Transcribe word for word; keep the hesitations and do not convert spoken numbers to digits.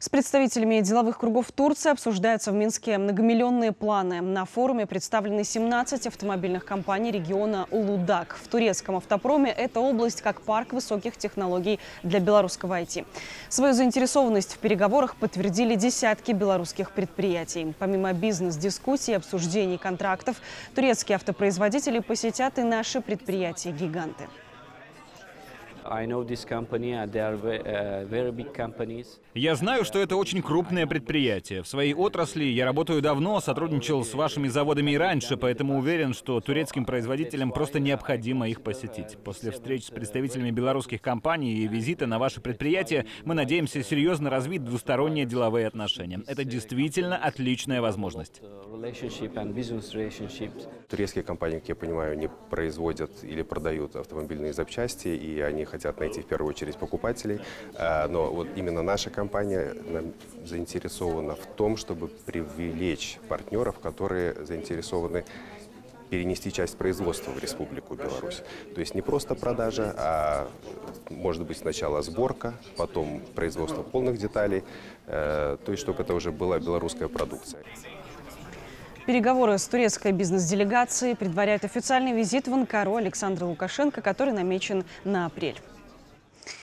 С представителями деловых кругов Турции обсуждаются в Минске многомиллионные планы. На форуме представлены семнадцать автомобильных компаний региона Улудак. В турецком автопроме эта область как парк высоких технологий для белорусского ай ти. Свою заинтересованность в переговорах подтвердили десятки белорусских предприятий. Помимо бизнес-дискуссий и обсуждений контрактов, турецкие автопроизводители посетят и наши предприятия-гиганты. Я знаю, что это очень крупное предприятие. В своей отрасли я работаю давно, сотрудничал с вашими заводами и раньше, поэтому уверен, что турецким производителям просто необходимо их посетить. После встреч с представителями белорусских компаний и визита на ваше предприятие мы надеемся серьезно развить двусторонние деловые отношения. Это действительно отличная возможность. Турецкие компании, как я понимаю, не производят или продают автомобильные запчасти, и они хотят найти в первую очередь покупателей. Но вот именно наша компания заинтересована в том, чтобы привлечь партнеров, которые заинтересованы перенести часть производства в Республику Беларусь. То есть не просто продажа, а может быть сначала сборка, потом производство полных деталей, то есть чтобы это уже была белорусская продукция. Переговоры с турецкой бизнес-делегацией предваряют официальный визит в Анкару Александра Лукашенко, который намечен на апрель.